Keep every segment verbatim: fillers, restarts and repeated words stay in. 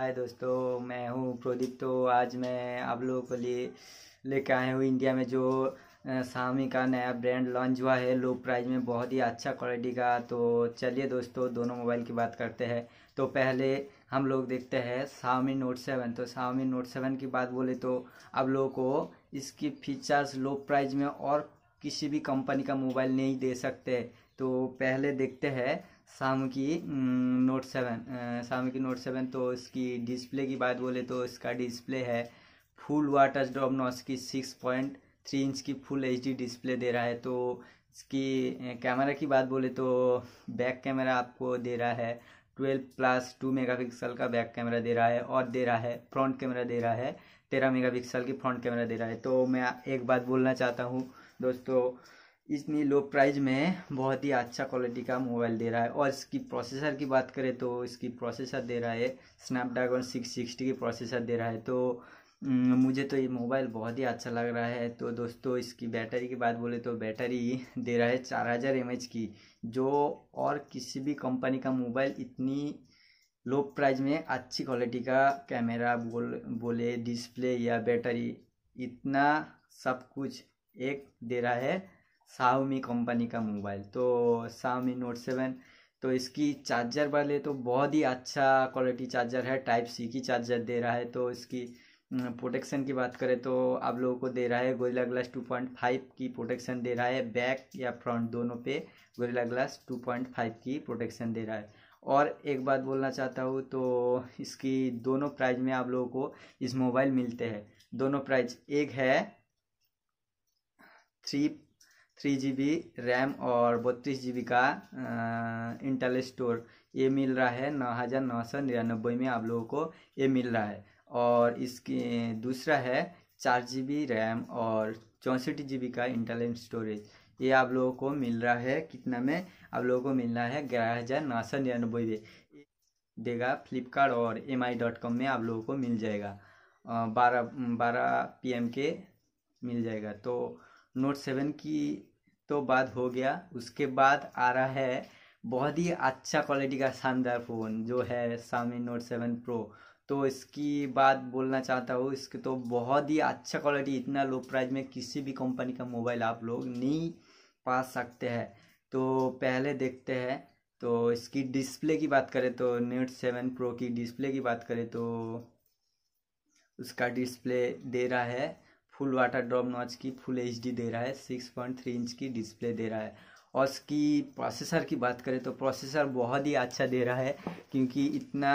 हाय दोस्तों, मैं हूँ प्रदीप। तो आज मैं आप लोगों के लिए लेकर आया हूँ इंडिया में जो शाओमी का नया ब्रांड लॉन्च हुआ है लो प्राइस में, बहुत ही अच्छा क्वालिटी का। तो चलिए दोस्तों, दोनों मोबाइल की बात करते हैं। तो पहले हम लोग देखते हैं शाओमी नोट सेवन। तो शाओमी नोट सेवन की बात बोले तो आप लोगों को इसकी फीचर्स लो प्राइस में और किसी भी कंपनी का मोबाइल नहीं दे सकते। तो पहले देखते हैं शाओमी की नोट सेवन शाओमी की नोट सेवन। तो इसकी डिस्प्ले की बात बोले तो इसका डिस्प्ले है फुल वाटर ड्रॉप नॉच की सिक्स पॉइंट थ्री इंच की फुल एच डी डिस्प्ले दे रहा है। तो इसकी कैमरा की बात बोले तो बैक कैमरा आपको दे रहा है ट्वेल्व प्लस टू मेगापिक्सल का बैक कैमरा दे रहा है, और दे रहा है फ्रंट कैमरा दे रहा है तेरह मेगापिक्सल की फ्रंट कैमरा दे रहा है। तो मैं एक बात बोलना चाहता हूँ दोस्तों, इतनी लो प्राइस में बहुत ही अच्छा क्वालिटी का मोबाइल दे रहा है। और इसकी प्रोसेसर की बात करें तो इसकी प्रोसेसर दे रहा है स्नैपड्रैगन सिक्स सिक्सटी की प्रोसेसर दे रहा है। तो मुझे तो ये मोबाइल बहुत ही अच्छा लग रहा है। तो दोस्तों, इसकी बैटरी की बात बोले तो बैटरी दे रहा है चार हज़ार एम एच की, जो और किसी भी कंपनी का मोबाइल इतनी लो प्राइस में अच्छी क्वालिटी का कैमरा बोल बोले डिस्प्ले या बैटरी, इतना सब कुछ एक दे रहा है शाओमी कंपनी का मोबाइल। तो शाओमी नोट सेवन। तो इसकी चार्जर वाले तो बहुत ही अच्छा क्वालिटी चार्जर है, टाइप सी की चार्जर दे रहा है। तो इसकी प्रोटेक्शन की बात करें तो आप लोगों को दे रहा है Gorilla Glass two point five की प्रोटेक्शन दे रहा है, बैक या फ्रंट दोनों पे Gorilla Glass two point five की प्रोटेक्शन दे रहा है। और एक बात बोलना चाहता हूँ, तो इसकी दोनों प्राइस में आप लोगों को इस मोबाइल मिलते हैं। दोनों प्राइस, एक है three three G B RAM और बत्तीस जी बी का इंटेल स्टोर, ये मिल रहा है नौ हज़ार नौ सौ निन्यानवे में आप लोगों को ये मिल रहा है। और इसकी दूसरा है चार जी बी रैम और चौंसठ जी बी का इंटेल स्टोरेज, ये आप लोगों को मिल रहा है कितना में? आप लोगों को मिल रहा है ग्यारह हज़ार नौ सौ निन्यानवे में देगा। फ्लिपकार्ट और एम आई डॉट कॉम में आप लोगों को मिल जाएगा, बारह बारह पी एम के मिल जाएगा। तो नोट सेवन की तो बात हो गया। उसके बाद आ रहा है बहुत ही अच्छा क्वालिटी का शानदार फ़ोन जो है शाओमी नोट सेवन प्रो। तो इसकी बात बोलना चाहता हूँ, इसके तो बहुत ही अच्छा क्वालिटी, इतना लो प्राइस में किसी भी कंपनी का मोबाइल आप लोग नहीं पा सकते हैं। तो पहले देखते हैं। तो इसकी डिस्प्ले की बात करें तो नोट सेवन प्रो की डिस्प्ले की बात करें तो उसका डिस्प्ले दे रहा है फुल वाटर ड्रॉप नॉच की फुल एच डी दे रहा है, सिक्स पॉइंट थ्री इंच की डिस्प्ले दे रहा है। और इसकी प्रोसेसर की बात करें तो प्रोसेसर बहुत ही अच्छा दे रहा है, क्योंकि इतना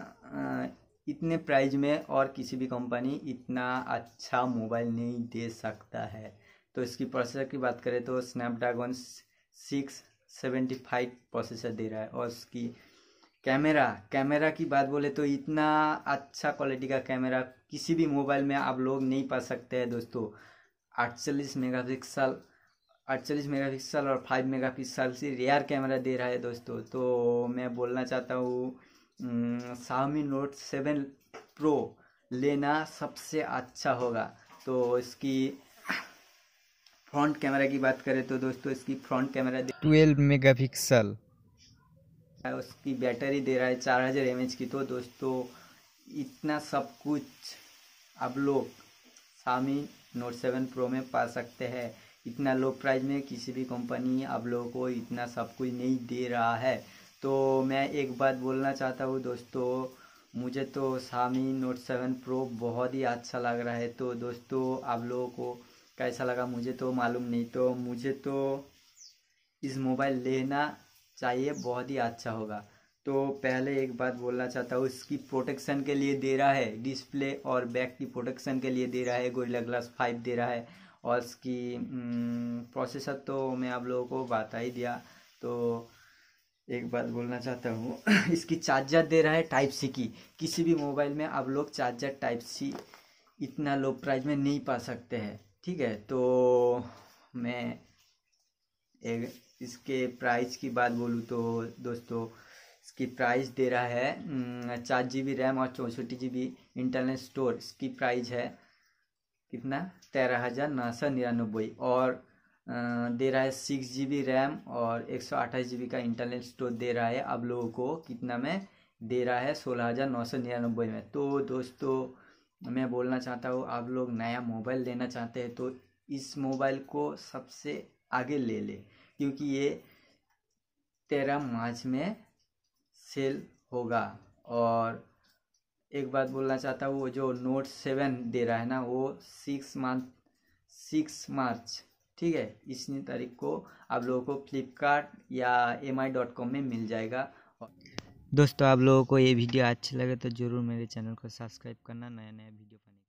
इतने प्राइस में और किसी भी कंपनी इतना अच्छा मोबाइल नहीं दे सकता है। तो इसकी प्रोसेसर की बात करें तो Snapdragon six seventy five processor दे रहा है। और उसकी कैमरा कैमरा की बात बोले तो इतना अच्छा क्वालिटी का कैमरा किसी भी मोबाइल में आप लोग नहीं पा सकते हैं दोस्तों। अड़तालीस मेगापिक्सल अड़तालीस मेगापिक्सल और फाइव मेगापिक्सल से रेयर कैमरा दे रहा है दोस्तों। तो मैं बोलना चाहता हूँ शाओमी नोट सेवन प्रो लेना सबसे अच्छा होगा। तो इसकी फ्रंट कैमरा की बात करें तो दोस्तों इसकी फ्रंट कैमरा ट्वेल्व मेगापिक्सल, उसकी बैटरी दे रहा है चार हज़ार एम एच की। तो दोस्तों, इतना सब कुछ आप लोग शाओमी नोट सेवन प्रो में पा सकते हैं। इतना लो प्राइस में किसी भी कंपनी आप लोगों को इतना सब कुछ नहीं दे रहा है। तो मैं एक बात बोलना चाहता हूँ दोस्तों, मुझे तो शाओमी नोट सेवन प्रो बहुत ही अच्छा लग रहा है। तो दोस्तों, आप लोगों को कैसा लगा मुझे तो मालूम नहीं। तो मुझे तो इस मोबाइल लेना चाहिए, बहुत ही अच्छा होगा। तो पहले एक बात बोलना चाहता हूँ, इसकी प्रोटेक्शन के लिए दे रहा है डिस्प्ले और बैक की प्रोटेक्शन के लिए दे रहा है गोरिल्ला ग्लास फाइव दे रहा है। और इसकी प्रोसेसर तो मैं आप लोगों को बता ही दिया। तो एक बात बोलना चाहता हूँ इसकी चार्जर दे रहा है टाइप सी की। किसी भी मोबाइल में आप लोग चार्जर टाइप सी इतना लो प्राइस में नहीं पा सकते हैं, ठीक है। तो मैं एक इसके प्राइस की बात बोलूँ तो दोस्तों, इसकी प्राइस दे रहा है चार जी बी रैम और चौंसठ जी बी इंटरनल स्टोर, इसकी प्राइस है कितना? तेरह हज़ार नौ सौ निन्यानवे। और दे रहा है सिक्स जी बी रैम और एक सौ अट्ठाईस जी बी का इंटरनल स्टोर दे रहा है आप लोगों को कितना में? दे रहा है सोलह हज़ार नौ सौ निन्यानवे में। तो दोस्तों मैं बोलना चाहता हूँ, आप लोग नया मोबाइल लेना चाहते हैं तो इस मोबाइल को सबसे आगे ले ले, क्योंकि ये तेरह मार्च में सेल होगा। और एक बात बोलना चाहता हूँ, वो जो नोट सेवन दे रहा है ना, वो सिक्स मार्च सिक्स मार्च ठीक है, इतनी तारीख को आप लोगों को फ्लिपकार्ट या एम आई डॉट कॉम में मिल जाएगा। दोस्तों आप लोगों को ये वीडियो अच्छा लगे तो ज़रूर मेरे चैनल को सब्सक्राइब करना, नया नया वीडियो पाने